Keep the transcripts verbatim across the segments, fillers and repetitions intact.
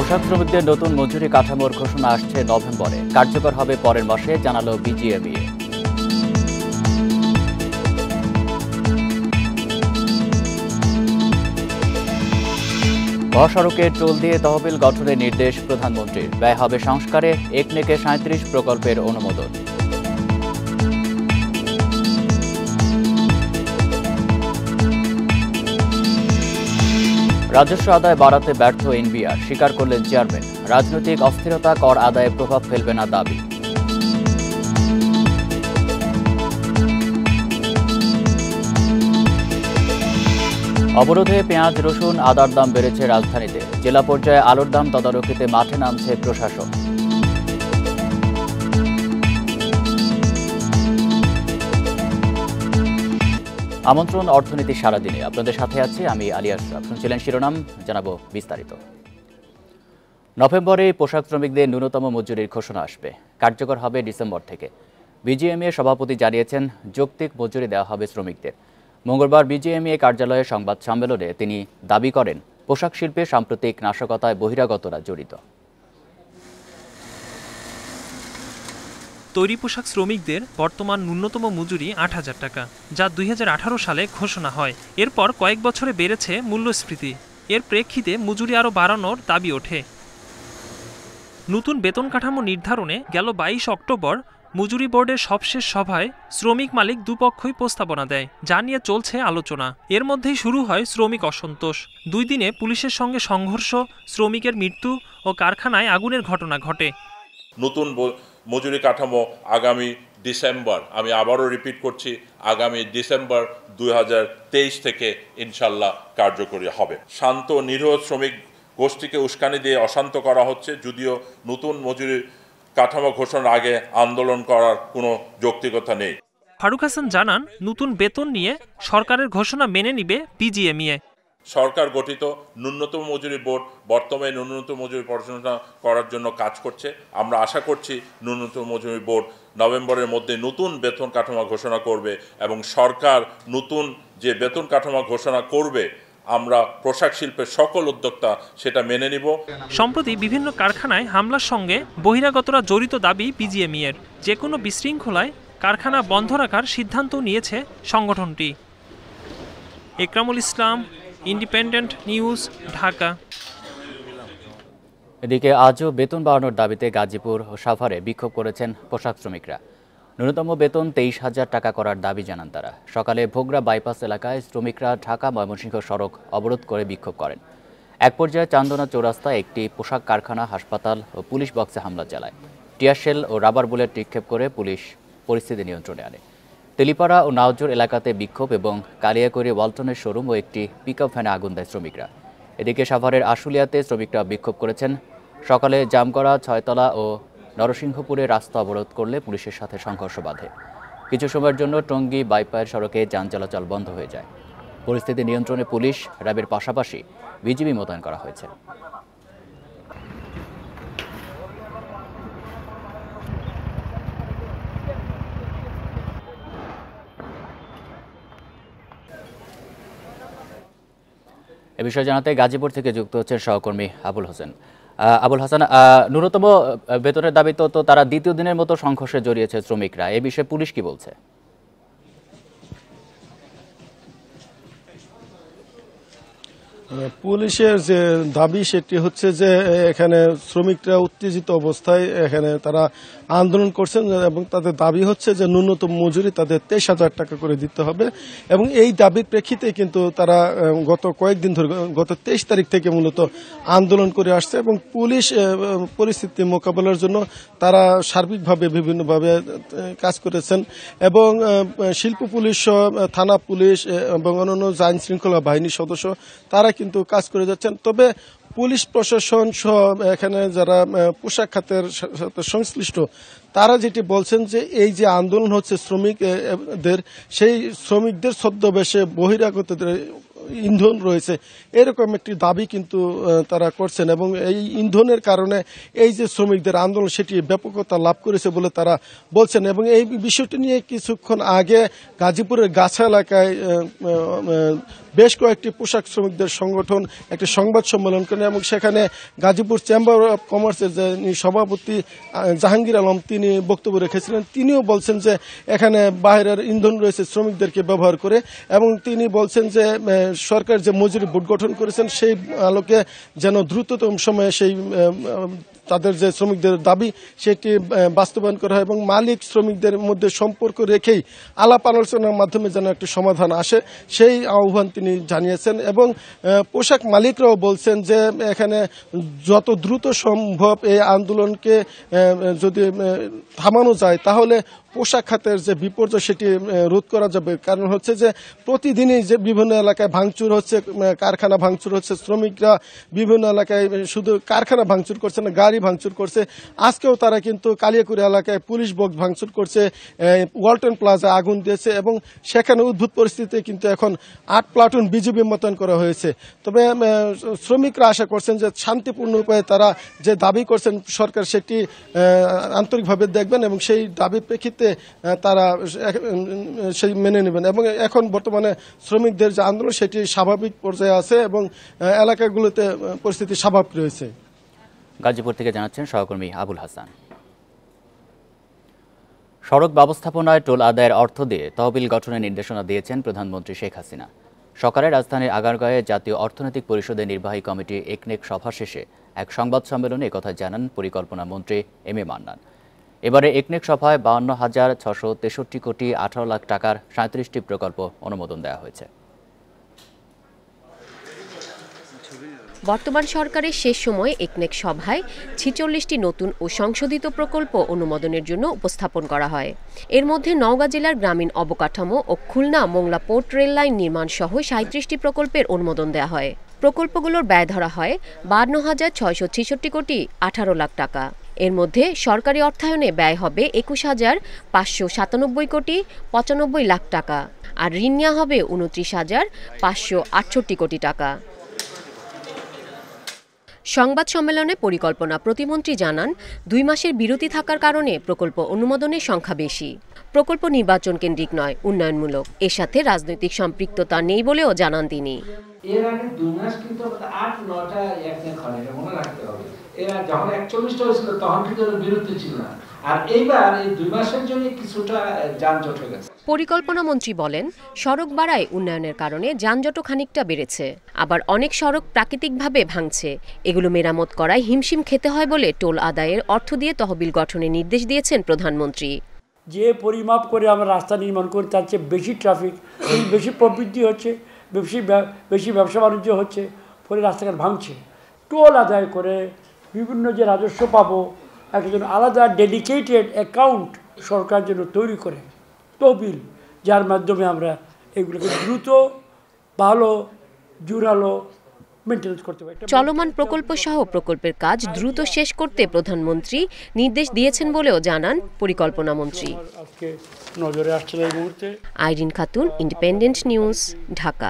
পোশাক শ্রমিকদের নতুন মজুরি কাঠামোর ঘোষণা আসছে নভেম্বরে, কার্যকর হবে পরের মাসে, জানালো বিজিএমইএ। মহাসড়কে টোল দিয়ে তহবিল গঠনের নির্দেশ প্রধানমন্ত্রীর, ব্যয় হবে সংস্কারে, একনেকে সাঁত্রিশ প্রকল্পের অনুমোদন। রাজস্ব আদায় বাড়াতে ব্যর্থ এনবিআর, স্বীকার করলেন চেয়ারম্যান। রাজনৈতিক অস্থিরতা কর আদায়ে প্রভাব ফেলবে না দাবি। অবরোধে পেঁয়াজ, রসুন, আদার দাম বেড়েছে রাজধানীতে। জেলা পর্যায়ে আলুর দাম তদারকিতে মাঠে নামছে প্রশাসন। আমন্ত্রণ অর্থনীতি সারাদিনে, আপনাদের সাথে আছি আমি আলী আশরাফ। শুনছিলেন শিরোনাম, জানাবো বিস্তারিত। নভেম্বরে পোশাক শ্রমিকদের ন্যূনতম মজুরির ঘোষণা আসবে, কার্যকর হবে ডিসেম্বর থেকে। বিজিএমইএ সভাপতি জানিয়েছেন, যৌক্তিক মজুরি দেওয়া হবে শ্রমিকদের। মঙ্গলবার বিজিএমইএ কার্যালয়ে সংবাদ সম্মেলনে তিনি দাবি করেন, পোশাক শিল্পে সাম্প্রতিক নাশকতায় বহিরাগতরা জড়িত। তৈরি পোশাক শ্রমিকদের বর্তমান ন্যূনতম মজুরি আট হাজার টাকা, যা দুই হাজার আঠারো সালে ঘোষণা হয়। এরপর কয়েক বছরে বেড়েছে মূল্যস্ফীতি। এর প্রেক্ষিতে মজুরি আরও বাড়ানোর দাবি ওঠে। নতুন বেতন কাঠামো নির্ধারণে গেল বাইশ অক্টোবর মজুরি বোর্ডের সবশেষ সভায় শ্রমিক মালিক দুপক্ষই প্রস্তাবনা দেয়, যা নিয়ে চলছে আলোচনা। এর মধ্যেই শুরু হয় শ্রমিক অসন্তোষ। দুই দিনে পুলিশের সঙ্গে সংঘর্ষ, শ্রমিকের মৃত্যু ও কারখানায় আগুনের ঘটনা ঘটে। নতুন মজুরি কাঠামো আগামী ডিসেম্বর, আমি আবারও রিপিট করছি, আগামী ডিসেম্বর দুই হাজার তেইশ থেকে ইনশাল্লাহ কার্যকরী হবে। শান্ত নিরীহ শ্রমিক গোষ্ঠীকে উস্কানি দিয়ে অশান্ত করা হচ্ছে, যদিও নতুন মজুরি কাঠামো ঘোষণার আগে আন্দোলন করার কোনো যৌক্তিকতা নেই। ফারুক হাসান জানান, নতুন বেতন নিয়ে সরকারের ঘোষণা মেনে নিবে বিজিএমইএ। সরকার গঠিত ন্যূনতম মজুরি বোর্ড বর্তমানে ন্যূনতম মজুরি পরিচালনা করার জন্য কাজ করছে। আমরা আশা করছি ন্যূনতম মজুরি বোর্ড নভেম্বরের মধ্যে নতুন বেতন কাঠামো ঘোষণা করবে এবং সরকার নতুন যে বেতন কাঠামো ঘোষণা করবে, আমরা পোশাক শিল্পের সকল উদ্যোক্তা সেটা মেনে নিব। সম্প্রতি বিভিন্ন কারখানায় হামলার সঙ্গে বহিরাগতরা জড়িত দাবি বিজিএমইএর। যে কোনো বিশৃঙ্খলায় কারখানা বন্ধ রাখার সিদ্ধান্ত নিয়েছে সংগঠনটি। Ekramul Islam, Independent News, Dhaka. এদিকে আজও বেতন বাড়ানোর দাবিতে গাজীপুর ও সাভারে বিক্ষোভ করেছেন পোশাক শ্রমিকরা। ন্যূনতম বেতন তেইশ হাজার টাকা করার দাবি জানান তারা। সকালে ভোগড়া বাইপাস এলাকায় শ্রমিকরা ঢাকা ময়মনসিংহ সড়ক অবরোধ করে বিক্ষোভ করেন। এক পর্যায়ে চান্দনা চৌরাস্তায় একটি পোশাক কারখানা, হাসপাতাল ও পুলিশ বক্সে হামলা চালায়। টিয়ারশেল ও রাবার বুলেট নিক্ষেপ করে পুলিশ পরিস্থিতি নিয়ন্ত্রণে আনে। তেলিপাড়া ও নাওজোর এলাকাতে বিক্ষোভ এবং কালিয়াকৈরে ওয়ালটনের শোরুম ও একটি পিকআপ ভ্যানে আগুন দেয় শ্রমিকরা। এদিকে সাভারের আশুলিয়াতে শ্রমিকরা বিক্ষোভ করেছেন। সকালে জামগড়া, ছয়তলা ও নরসিংহপুরে রাস্তা অবরোধ করলে পুলিশের সাথে সংঘর্ষ বাধে। কিছু সময়ের জন্য টঙ্গী বাইপাস সড়কে যান চলাচল বন্ধ হয়ে যায়। পরিস্থিতি নিয়ন্ত্রণে পুলিশ, র্যাবের পাশাপাশি বিজিবি মোতায়েন করা হয়েছে। এ বিষয়ে জানাতে গাজীপুর থেকে যুক্ত হচ্ছেন সহকর্মী আবুল হোসেন। আবুল হাসান, ন্যূনতম বেতনের দাবিতে তো তারা দ্বিতীয় দিনের মতো সংঘর্ষে জড়িয়েছে শ্রমিকরা, এ বিষয়ে পুলিশ কি বলছে? পুলিশের যে দাবি সেটি হচ্ছে যে এখানে শ্রমিকরা উত্তেজিত অবস্থায় এখানে তারা আন্দোলন করছেন এবং তাদের দাবি হচ্ছে যে ন্যূনতম মজুরি তাদের তেইশ হাজার টাকা করে দিতে হবে। এবং এই দাবির প্রেক্ষিতে কিন্তু তারা গত কয়েকদিন ধরে, গত তেইশ তারিখ থেকে মূলত আন্দোলন করে আসছে এবং পুলিশ পরিস্থিতি মোকাবেলার জন্য তারা সার্বিকভাবে বিভিন্নভাবে কাজ করেছেন এবং শিল্প পুলিশ, থানা পুলিশ এবং অন্যান্য আইন শৃঙ্খলা বাহিনীর সদস্য তারা কিন্তু কাজ করে যাচ্ছেন। তবে পুলিশ প্রশাসন সহ এখানে যারা পোশাক খাতের সাথে সংশ্লিষ্ট তারা যেটি বলছেন যে এই যে আন্দোলন হচ্ছে শ্রমিকদের, সেই শ্রমিকদের ছদ্মবেশে বহিরাগতদের ইন্ধন রয়েছে, এরকম একটি দাবি কিন্তু তারা করছেন এবং এই ইন্ধনের কারণে এই যে শ্রমিকদের আন্দোলন সেটি ব্যাপকতা লাভ করেছে বলে তারা বলছেন। এবং এই বিষয়টি নিয়ে কিছুক্ষণ আগে গাজীপুরের গাছা এলাকায় বেশ কয়েকটি পোশাক শ্রমিকদের সংগঠন একটি সংবাদ সম্মেলন করেন এবং সেখানে গাজীপুর চেম্বার অব কমার্সের যে সভাপতি জাহাঙ্গীর আলম তিনি বক্তব্য রেখেছিলেন। তিনিও বলছেন যে এখানে বাইরের ইন্ধন রয়েছে শ্রমিকদেরকে ব্যবহার করে, এবং তিনি বলছেন যে সরকার যে মজুরি বোর্ড গঠন করেছেন সেই আলোকে যেন দ্রুততম সময়ে সেই তাদের যে শ্রমিকদের দাবি সেটি বাস্তবায়ন করা হয় এবং মালিক শ্রমিকদের মধ্যে সম্পর্ক রেখেই আলাপ আলোচনার মাধ্যমে যেন একটি সমাধান আসে সেই আহ্বান তিনি জানিয়েছেন। এবং পোশাক মালিকরাও বলছেন যে এখানে যত দ্রুত সম্ভব এই আন্দোলনকে যদি থামানো যায় তাহলে পোশাক খাতের যে বিপর্যয় সেটি রোধ করা যাবে। কারণ হচ্ছে যে প্রতিদিনই যে বিভিন্ন এলাকায় ভাঙচুর হচ্ছে, কারখানা ভাঙচুর হচ্ছে, শ্রমিকরা বিভিন্ন এলাকায় শুধু কারখানা ভাঙচুর করছে না, গাড়ি ভাঙচুর করছে। আজকেও তারা কিন্তু কালিয়াকুড়ি এলাকায় পুলিশ বক্স ভাঙচুর করছে, ওয়ালটন প্লাজা আগুন দিয়েছে এবং সেখানে উদ্ভূত পরিস্থিতিতে কিন্তু এখন আট প্লাটুন বিজিবি মোতায়েন করা হয়েছে। তবে শ্রমিকরা আশা করছেন যে শান্তিপূর্ণ উপায়ে তারা যে দাবি করছেন সরকার সেটি আন্তরিকভাবে দেখবেন এবং সেই দাবির প্রেক্ষিতে তারা সেই মেনে নেবেন। এবং এখন বর্তমানে শ্রমিকদের যে আন্দোলন সেটি স্বাভাবিক পর্যায়ে আছে এবং এলাকাগুলোতে পরিস্থিতি স্বাভাবিক রয়েছে। গাজীপুর থেকে জানাচ্ছেন সহকর্মী আবুল হাসান। সড়ক ব্যবস্থাপনায় টোল আদায়ের অর্থ দিয়ে তহবিল গঠনের নির্দেশনা দিয়েছেন প্রধানমন্ত্রী শেখ হাসিনা। সকালে রাজধানীর আগারগাঁয়ে জাতীয় অর্থনৈতিক পরিষদের নির্বাহী কমিটি একনেক সভা শেষে এক সংবাদ সম্মেলনে একথা জানান পরিকল্পনা মন্ত্রী এম এ মান্নান। এবারে একনেক সভায় বাউন্ন হাজার ছশো তেষট্টি কোটি আঠারো লাখ টাকার সাঁত্রিশটি প্রকল্প অনুমোদন দেওয়া হয়েছে। বর্তমান সরকারের শেষ সময়ে একনেক সভায় ছিচল্লিশটি নতুন ও সংশোধিত প্রকল্প অনুমোদনের জন্য উপস্থাপন করা হয়। এর মধ্যে নওগাঁ জেলার গ্রামীণ অবকাঠামো ও Khulna Mongla port rail line নির্মাণ সহ সাঁত্রিশটি প্রকল্পের অনুমোদন দেওয়া হয়। প্রকল্পগুলোর ব্যয় ধরা হয় বান্ন হাজার ছয়শো ছেষট্টি কোটি আঠারো লাখ টাকা। এর মধ্যে সরকারি অর্থায়নে ব্যয় হবে একুশ হাজার পাঁচশো সাতানব্বই কোটি পঁচানব্বই লাখ টাকা, আর ঋণ নেওয়া হবে উনত্রিশ হাজার পাঁচশো আটষট্টি কোটি টাকা। সংবাদ সম্মেলনে পরিকল্পনা প্রতিমন্ত্রী জানান, দুই মাসের বিরতি থাকার কারণে প্রকল্প অনুমোদনের সংখ্যা বেশি। প্রকল্প নির্বাচন কেন্দ্রিক নয়, উন্নয়নমূলক। এর সাথে রাজনৈতিক সম্পৃক্ততা নেই বলেও জানান তিনি। এর আগে দুই মাস কিন্তু আট নটা একনেক হয়, এটা মনে রাখতে হবে। এরা যখন একচল্লিশটা হয়েছিল তখন কিন্তু বিরতি ছিল না, আর এইবার এই দুই মাসের জন্য কিছুটা যানজট হয়ে গেছে। পরিকল্পনা মন্ত্রী বলেন, সড়ক বাড়ায় উন্নয়নের কারণে যানজটও খানিকটা বেড়েছে, আবার অনেক সড়ক প্রাকৃতিকভাবে ভাঙছে। এগুলো মেরামত করায় হিমশিম খেতে হয় বলে টোল আদায়ের অর্থ দিয়ে তহবিল গঠনের নির্দেশ দিয়েছেন প্রধানমন্ত্রী। যে পরিমাপ করে আমরা রাস্তা নির্মাণ করি তার চেয়ে বেশি ট্রাফিক, বেশি প্রবৃদ্ধি হচ্ছে, বেশি বেশি ব্যবসা বাণিজ্য হচ্ছে, ফলে রাস্তাঘাট ভাঙছে। টোল আদায় করে বিভিন্ন যে রাজস্ব পাবো একজন আলাদা ডেডিকেটেড অ্যাকাউন্ট সরকার জন্য তৈরি করে তহবিল, যার মাধ্যমে আমরা এগুলোকে দ্রুত ভালো জোরালো মেনটেন্স করতে পারি। চলমান প্রকল্প সহ প্রকল্পের কাজ দ্রুত শেষ করতে প্রধানমন্ত্রী নির্দেশ দিয়েছেন বলেও জানান পরিকল্পনা মন্ত্রী। আজকে নজরে আসছে এই মুহূর্তে। Irin Khatun, Independent News, Dhaka.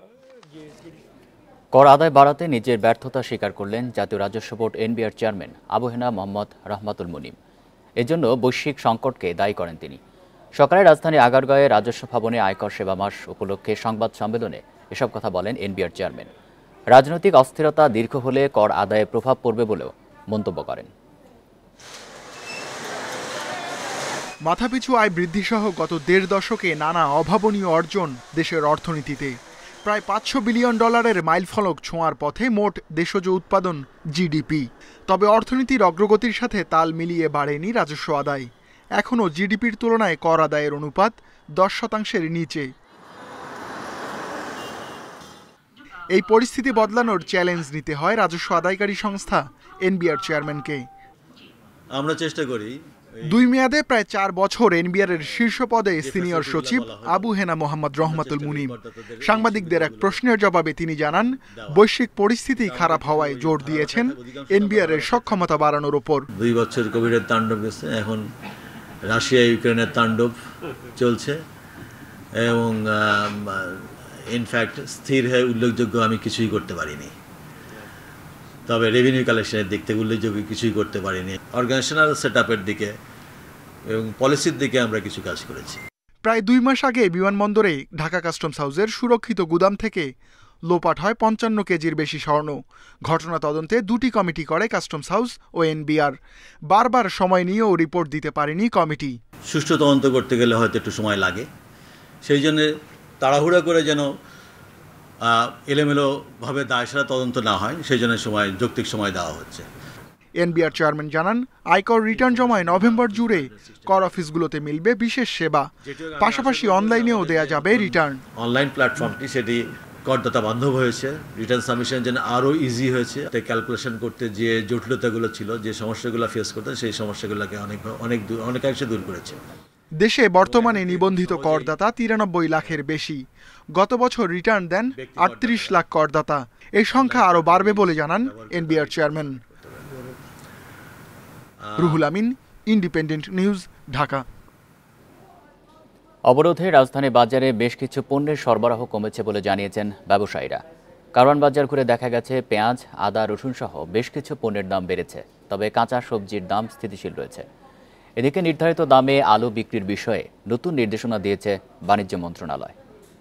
কর আদায় বাড়াতে নিজের ব্যর্থতা স্বীকার করলেন জাতীয় রাজস্ব board NBR chairman Abu Hena Mohammad Rahmatul Munim. এজন্য বৈশ্বিক সংকটকে দায়ী করেন তিনি। সকালে রাজধানী আগারগাঁয়ে রাজস্ব ভবনে আয়কর সেবা মাস উপলক্ষে সংবাদ সম্মেলনে এসব কথা বলেন এনবিআর চেয়ারম্যান। রাজনৈতিক অস্থিরতা দীর্ঘ হলে কর আদায়ে প্রভাব পড়বে বলেও মন্তব্য করেন। মাথাপিছু আয় বৃদ্ধিসহ গত দেড় দশকে নানা অভাবনীয় অর্জন দেশের অর্থনীতিতে। প্রায় পাঁচশো বিলিয়ন ডলারের মাইলফলক ছোঁয়ার পথে মোট দেশজ উৎপাদন জিডিপি। তবে অর্থনীতির অগ্রগতির সাথে তাল মিলিয়ে বাড়েনি রাজস্ব আদায়। এখনও জিডিপির তুলনায় কর আদায়ের অনুপাত দশ শতাংশের নিচে। এই পরিস্থিতি বদলানোর চ্যালেঞ্জ নিতে হয় রাজস্ব আদায়কারী সংস্থা এনবিআর চেয়ারম্যানকে। আমরা চেষ্টা করি। দুই মেয়াদে প্রায় চার বছর এনবিআর এর শীর্ষ পদে সিনিয়র সচিব আবু হেনা মোহাম্মদ রহমাতুল মুনিম। সাংবাদিকদের এক প্রশ্নের জবাবে তিনি জানান, বৈশ্বিক পরিস্থিতি খারাপ হওয়ায় জোর দিয়েছেন এনবিআর এর সক্ষমতা বাড়ানোর উপর। দুই বছর কোভিডের তাণ্ডব গেছে, এখন রাশিয়া ইউক্রেনের তাণ্ডব চলছে এবং ইনফ্যাক্ট স্থির হয়ে উল্লেখযোগ্য আমি কিছুই করতে পারিনি। তবে রেভিনিউ কালেকশনের দিক থেকে উল্লেখযোগ্য কিছুই করতে পারিনি। অর্গানাইজেশনাল সেট আপের দিকে এবং পলিসির দিকে আমরা কিছু কাজ করেছি। প্রায় দুই মাস আগে বিমানবন্দরে ঢাকা কাস্টমস হাউসের সুরক্ষিত গুদাম থেকে লোপাট হয় পঞ্চান্ন কেজির বেশি স্বর্ণ। ঘটনা তদন্তে দুটি কমিটি করে কাস্টমস হাউস ও এনবিআর। বারবার সময় নিয়েও রিপোর্ট দিতে পারেনি কমিটি। সুষ্ঠু তদন্ত করতে গেলে হয়তো একটু সময় লাগে, সেই জন্য তাড়াহুড়া করে যেন এলোমেলোভাবে দায়সারা তদন্ত না হয়, সেই জন্য সময় যৌক্তিক সময় দেওয়া হচ্ছে। এনবিআর চেয়ারম্যান জানান, আয়কর রিটার্ন জমায় নভেম্বর জুড়ে কর অফিসগুলোতে মিলবে বিশেষ সেবা, পাশাপাশি অনলাইনেও দেয়া যাবে রিটার্ন। অনলাইন প্ল্যাটফর্মটি সেটি করদাতা বান্ধব হয়েছে, রিটার্ন সাবমিশন যেন আরও ইজি হয়েছে। ক্যালকুলেশন করতে যে জটিলতাগুলো ছিল, যে সমস্যাগুলো ফেস করতে, সেই সমস্যাগুলোকে অনেক অনেক অনেকাংশে দূর করেছে। দেশে বর্তমানে নিবন্ধিত করদাতা তিরানব্বই লাখের বেশি। গত বছর রিটার্ন দেন আটত্রিশ লাখ করদাতা। এই সংখ্যা আরও বাড়বে বলে জানান NBR chairman. Ruhul Amin, Independent News, Dhaka. অবরোধে রাজধানী বাজারে বেশ কিছু পণ্যের সরবরাহ কমেছে বলে জানিয়েছেন ব্যবসায়ীরা। কারওয়ান বাজার ঘুরে দেখা গেছে পেঁয়াজ, আদা, রসুন সহ বেশ কিছু পণ্যের দাম বেড়েছে, তবে কাঁচা সবজির দাম স্থিতিশীল রয়েছে। এদিকে নির্ধারিত দামে আলু বিক্রির বিষয়ে নতুন নির্দেশনা দিয়েছে বাণিজ্য মন্ত্রণালয়।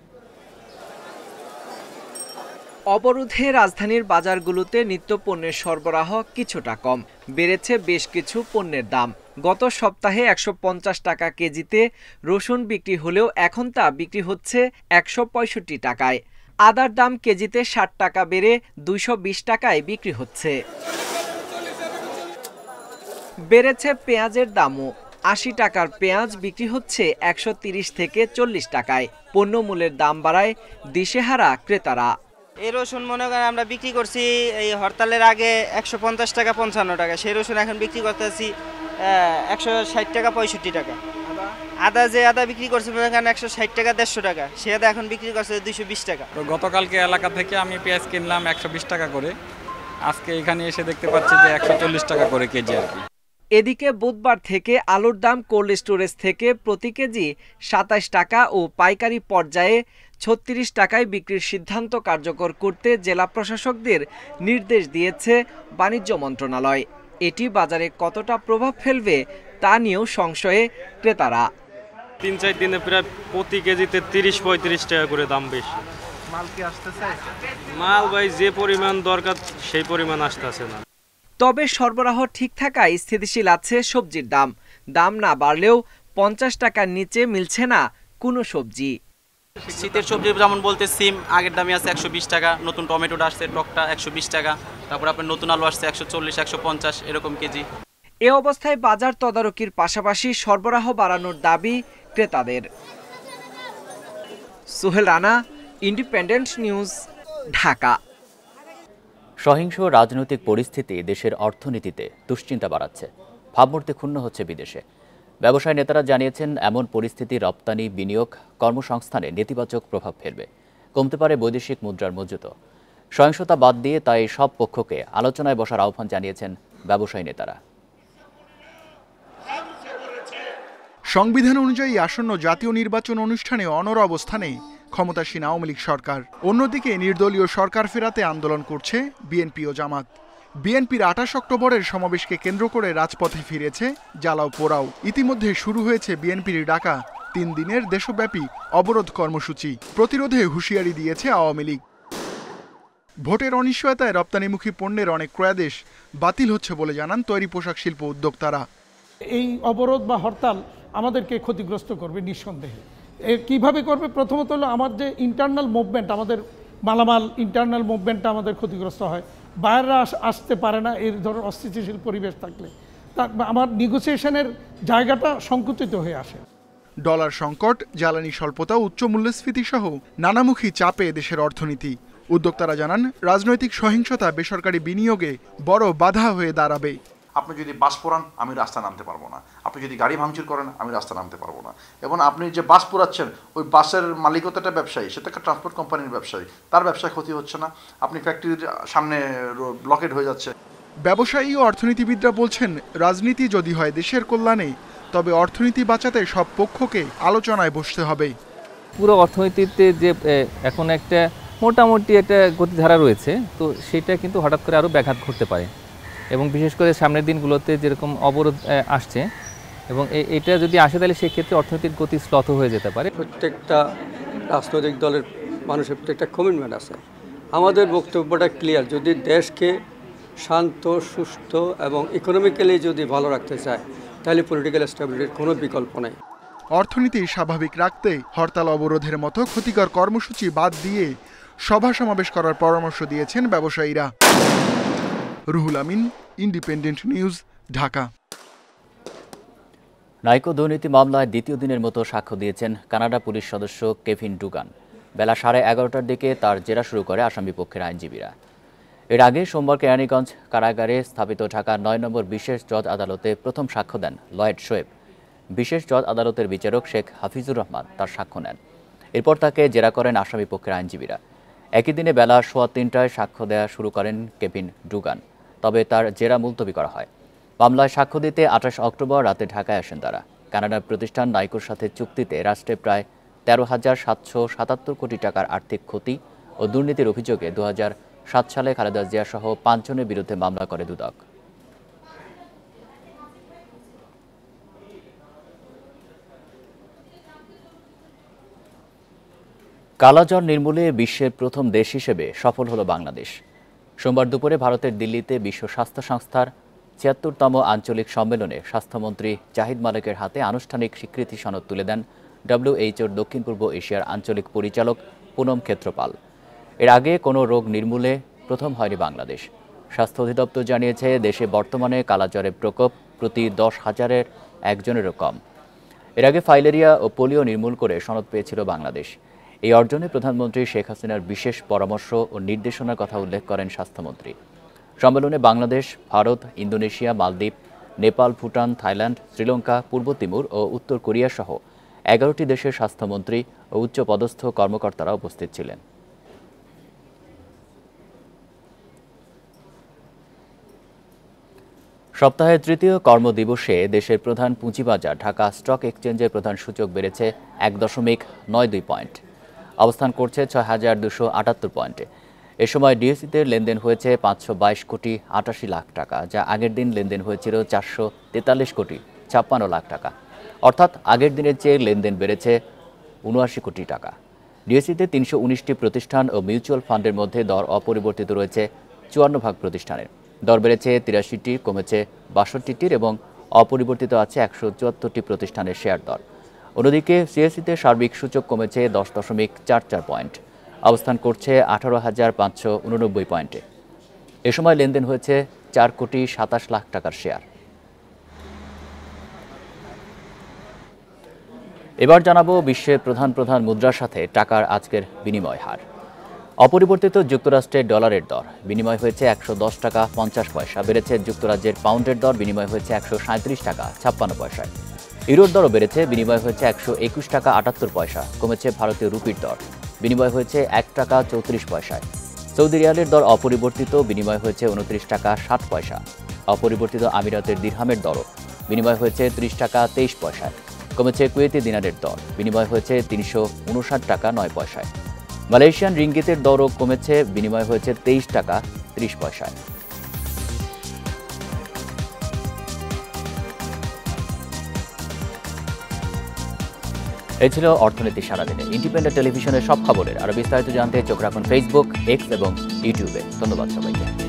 অবরোধে রাজধানীর বাজারগুলোতে নিত্যপণ্যের সরবরাহ কিছুটা কম, বেড়েছে বেশ কিছু পণ্যের দাম। গত সপ্তাহে একশো পঞ্চাশ টাকা কেজিতে রসুন বিক্রি হলেও এখন তা বিক্রি হচ্ছে একশো পঁয়ষট্টি টাকায়। আদার দাম কেজিতে ষাট টাকা বেড়ে দুইশো বিশ টাকায় বিক্রি হচ্ছে। বেড়েছে পেঁয়াজের দামও, আশি টাকার পেঁয়াজ বিক্রি হচ্ছে একশো তিরিশ থেকে চল্লিশ টাকায়। পণ্যমূল্যের দাম বাড়ায় দিশেহারা ক্রেতারা। এই রসুন মনে করেন আমরা বিক্রি করছি এই হরতালের আগে একশো পঞ্চাশ টাকা পঞ্চান্ন টাকা, সেই রসুন এখন বিক্রি করতেছি একশো ষাট টাকা পঁয়ষট্টি টাকা। আদা যে আদা বিক্রি করছে মনে করেন একশো ষাট টাকা দেড়শো টাকা, সে আদা এখন বিক্রি করছে দুইশো বিশ টাকা। তো গতকালকে এলাকা থেকে আমি পেঁয়াজ কিনলাম একশো বিশ টাকা করে, আজকে এখানে এসে দেখতে পাচ্ছি যে একশো চল্লিশ টাকা করে কেজি আর কি। এদিকে বুধবার থেকে আলুর দাম কোল্ড স্টোরেজ থেকে প্রতি কেজি সাতাশ টাকা ও পাইকারি পর্যায়ে ছত্রিশ টাকায় বিক্রির সিদ্ধান্ত কার্যকর করতে জেলা প্রশাসকদের নির্দেশ দিয়েছে বাণিজ্য মন্ত্রণালয়। এটি বাজারে কতটা প্রভাব ফেলবে তা নিয়েও সংশয়ে ক্রেতারা। তিন চার দিনে প্রায় প্রতি কেজিতে তিরিশ পঁয়ত্রিশ টাকা করে দাম বেশি। মাল কি আসতেছে? মাল ভাই যে পরিমাণ দরকার সেই পরিমাণ আসতেছে না। তবে সরবরাহ ঠিক থাকায় স্থিতিশীল আছে সবজির দাম। দাম না বাড়লেও পঞ্চাশ টাকার নিচে মিলছে না কোনো সবজি। শীতের সবজি যেমন বলতে সিম আগের দামে আছে একশো বিশ টাকা, নতুন টমেটোটা আসছে টকটা একশো বিশ টাকা, তারপর আপনার নতুন আলু আসছে একশো চল্লিশ একশো পঞ্চাশ এরকম কেজি। এ অবস্থায় বাজার তদারকির পাশাপাশি সরবরাহ বাড়ানোর দাবি ক্রেতাদের। Sohel Rana, Independent News, Dhaka. সহিংস রাজনৈতিক পরিস্থিতি দেশের অর্থনীতিতে দুশ্চিন্তা বাড়াচ্ছে, ভাবমূর্তি ক্ষুণ্ণ হচ্ছে বিদেশে। ব্যবসায়ী নেতারা জানিয়েছেন, এমন পরিস্থিতি রপ্তানি, বিনিয়োগ, কর্মসংস্থানে নেতিবাচক প্রভাব ফেলবে, কমতে পারে বৈদেশিক মুদ্রার মজুত। সহিংসতা বাদ দিয়ে তাই সব পক্ষকে আলোচনায় বসার আহ্বান জানিয়েছেন ব্যবসায়ী নেতারা। সংবিধান অনুযায়ী আসন্ন জাতীয় নির্বাচন অনুষ্ঠানে অনড় অবস্থানে ক্ষমতাসীন আওয়ামী লীগ সরকার। অন্যদিকে নির্দলীয় সরকার ফেরাতে আন্দোলন করছে বিএনপি ও জামাত। বিএনপির আঠাশ অক্টোবরের সমাবেশকে কেন্দ্র করে রাজপথে ফিরেছে জ্বালাও পোড়াও। ইতিমধ্যে শুরু হয়েছে বিএনপির ডাকা তিন দিনের দেশব্যাপী অবরোধ কর্মসূচি। প্রতিরোধে হুঁশিয়ারি দিয়েছে আওয়ামী লীগ। ভোটের অনিশ্চয়তায় রপ্তানিমুখী পণ্যের অনেক ক্রয়াদেশ বাতিল হচ্ছে বলে জানান তৈরি পোশাক শিল্প উদ্যোক্তারা। এই অবরোধ বা হরতাল আমাদেরকে ক্ষতিগ্রস্ত করবে নিঃসন্দেহে। কিভাবে করবে? প্রথমত হলো আমার যে ইন্টারনাল মুভমেন্ট, আমাদের মালামাল ইন্টারনাল মুভমেন্টটা আমাদের ক্ষতিগ্রস্ত হয়। বাইরেরা আসতে পারে না এই ধরনের অস্থিতিশীল পরিবেশ থাকলে, তা আমার নেগোসিয়েশনের জায়গাটা সংকুচিত হয়ে আসে। ডলার সংকট, জ্বালানি স্বল্পতা, উচ্চ মূল্যস্ফীতি সহ নানামুখী চাপে দেশের অর্থনীতি। উদ্যোক্তারা জানান, রাজনৈতিক সহিংসতা বেসরকারি বিনিয়োগে বড় বাধা হয়ে দাঁড়াবে। আপনি যদি বাস পোড়ান, আমি রাস্তা নামতে পারবো না। আপনি যদি গাড়ি ভাঙচুর করেন, আমি রাস্তা নামতে পারবো না। এবং আপনি যে বাস পোড়াচ্ছেন, ওই বাসের মালিকতাটা ব্যবসায়ী, সেটা একটা ট্রান্সপোর্ট কোম্পানির ব্যবসায়ী, তার ব্যবসায় ক্ষতি হচ্ছে না। আপনি ফ্যাক্টরির সামনে ব্লকেড হয়ে যাচ্ছে। ব্যবসায়ী ও অর্থনীতিবিদরা বলছেন, রাজনীতি যদি হয় দেশের কল্যাণে, তবে অর্থনীতি বাঁচাতে সব পক্ষকে আলোচনায় বসতে হবে। পুরো অর্থনীতিতে যে এখন একটা মোটামুটি একটা গতিধারা রয়েছে, তো সেটা কিন্তু হঠাৎ করে আরও ব্যাঘাত ঘটতে পারে। এবং বিশেষ করে সামনের দিনগুলোতে যেরকম অবরোধ আসছে, এবং এটা যদি আসে তাহলে সেক্ষেত্রে অর্থনৈতিক গতি শ্লথ হয়ে যেতে পারে। প্রত্যেকটা রাজনৈতিক দলের মানুষের প্রত্যেকটা কমিটমেন্ট আছে। আমাদের বক্তব্যটা ক্লিয়ার, যদি দেশকে শান্ত, সুস্থ এবং ইকোনমিক্যালি যদি ভালো রাখতে চায় তাহলে পলিটিক্যাল স্টেবিলিটির কোনো বিকল্প নেই। অর্থনীতি স্বাভাবিক রাখতে হরতাল অবরোধের মতো ক্ষতিকর কর্মসূচি বাদ দিয়ে সভা সমাবেশ করার পরামর্শ দিয়েছেন ব্যবসায়ীরা। Ruhul Amin, Independent News, Dhaka. Niko দুর্নীতি মামলায় দ্বিতীয় দিনের মতো সাক্ষ্য দিয়েছেন কানাডা পুলিশ সদস্য কেভিন ডুগান। বেলা সাড়ে এগারোটার দিকে তার জেরা শুরু করে আসামি পক্ষের আইনজীবীরা। এর আগে সোমবার কেরানীগঞ্জ কারাগারে স্থাপিত ঢাকার নয় নম্বর বিশেষ জজ আদালতে প্রথম সাক্ষ্য দেন লয়েড শোয়েব। বিশেষ জজ আদালতের বিচারক শেখ হাফিজুর রহমান তার সাক্ষ্য নেন। এরপর তাকে জেরা করেন আসামি পক্ষের আইনজীবীরা। একই দিনে বেলা সোয়া তিনটায় সাক্ষ্য দেওয়া শুরু করেন কেভিন ডুগান, তবে তার জেরা মুলতবি করা হয়। মামলায় সাক্ষ্য দিতে আঠাশ অক্টোবর রাতে ঢাকায় আসেন তারা। কানাডার প্রতিষ্ঠান নাইকোর সাথে চুক্তিতে রাষ্ট্রে প্রায় তেরো হাজার সাতশো সাতাত্তর কোটি টাকার আর্থিক ক্ষতি ও দুর্নীতির অভিযোগে দু হাজার সাত সালে খালেদা জিয়া সহ পাঁচজনের বিরুদ্ধে মামলা করে দুদক। কালাজ্বর নির্মূলে বিশ্বের প্রথম দেশ হিসেবে সফল হলো বাংলাদেশ। সোমবার দুপুরে ভারতের দিল্লিতে বিশ্ব স্বাস্থ্য সংস্থার ছিয়াত্তরতম আঞ্চলিক সম্মেলনে স্বাস্থ্যমন্ত্রী জাহিদ মালেকের হাতে আনুষ্ঠানিক স্বীকৃতি সনদ তুলে দেন ডব্লিউএইচওর দক্ষিণ পূর্ব এশিয়ার আঞ্চলিক পরিচালক পুনম ক্ষেত্রপাল। এর আগে কোনো রোগ নির্মূলে প্রথম হয়নি বাংলাদেশ। স্বাস্থ্য অধিদপ্তর জানিয়েছে, দেশে বর্তমানে কালাজ্বরের প্রকোপ প্রতি দশ হাজারের একজনেরও কম। এর আগে ফাইলেরিয়া ও পোলিও নির্মূল করে সনদ পেয়েছিল বাংলাদেশ। এই অর্জনে প্রধানমন্ত্রী শেখ হাসিনার বিশেষ পরামর্শ ও নির্দেশনার কথা উল্লেখ করেন স্বাস্থ্যমন্ত্রী। সম্মেলনে বাংলাদেশ, ভারত, ইন্দোনেশিয়া, মালদ্বীপ, নেপাল, ভুটান, থাইল্যান্ড, শ্রীলঙ্কা, পূর্ব তিমুর ও উত্তর কোরিয়া সহ এগারোটি দেশের স্বাস্থ্যমন্ত্রী ও উচ্চপদস্থ কর্মকর্তারা উপস্থিত ছিলেন। সপ্তাহের তৃতীয় কর্মদিবসে দেশের প্রধান পুঁজিবাজার ঢাকা স্টক এক্সচেঞ্জের প্রধান সূচক বেড়েছে এক দশমিক নয় দুই পয়েন্ট, অবস্থান করছে ছয় হাজার দুশো আটাত্তর পয়েন্টে। এ সময় ডিএসইতে লেনদেন হয়েছে পাঁচশো বাইশ কোটি আটাশি লাখ টাকা, যা আগের দিন লেনদেন হয়েছিল চারশো তেতাল্লিশ কোটি ছাপ্পান্ন লাখ টাকা। অর্থাৎ আগের দিনের চেয়ে লেনদেন বেড়েছে উনআশি কোটি টাকা। ডিএসইতে তিনশো উনিশটি প্রতিষ্ঠান ও মিউচুয়াল ফান্ডের মধ্যে দর অপরিবর্তিত রয়েছে চুয়ান্ন ভাগ প্রতিষ্ঠানের। দর বেড়েছে তিরাশিটি, কমেছে বাষট্টিটির এবং অপরিবর্তিত আছে একশো চুয়াত্তরটি প্রতিষ্ঠানের শেয়ার দর। অন্যদিকে সিএসইতে সার্বিক সূচক কমেছে দশ দশমিক চার চার পয়েন্ট, অবস্থান করছে আঠারো হাজার পাঁচশো উননব্বই পয়েন্টে। এ সময় লেনদেন হয়েছে চার কোটি সাতাশ লাখ টাকার শেয়ার। এবার জানাবো বিশ্বের প্রধান প্রধান মুদ্রার সাথে টাকার আজকের বিনিময় হার। অপরিবর্তিত যুক্তরাষ্ট্রের ডলারের দর বিনিময় হয়েছে একশো দশ টাকা পঞ্চাশ পয়সা, বেড়েছে যুক্তরাজ্যের পাউন্ডের দর বিনিময় হয়েছে একশো সাঁত্রিশ টাকা ছাপ্পান্ন পয়সায়। ইউরোর দরও বেড়েছে, বিনিময় হয়েছে একশো একুশ টাকা আটাত্তর পয়সা, কমেছে ভারতীয় রুপির দর, বিনিময় হয়েছে এক টাকা চৌত্রিশ পয়সায়। সৌদি রিয়ালের দর অপরিবর্তিত, বিনিময় হয়েছে উনত্রিশ টাকা ষাট পয়সা। অপরিবর্তিত আমিরাতের দিরহামের দরও বিনিময় হয়েছে ত্রিশ টাকা তেইশ পয়সায়, কমেছে কুয়েতি দিনারের দর, বিনিময় হয়েছে তিনশো উনষাট টাকা নয় পয়সায়। মালয়েশিয়ান রিঙ্গিতের দরও কমেছে, বিনিময় হয়েছে তেইশ টাকা ত্রিশ পয়সায়। এই ছিল অর্থনীতি সারাদিনে। ইন্ডিপেন্ডেন্ট টেলিভিশনের সব খবরের আরো বিস্তারিত জানতে চোখ রাখুন ফেসবুক, এক্স এবং ইউটিউবে। ধন্যবাদ সবাইকে।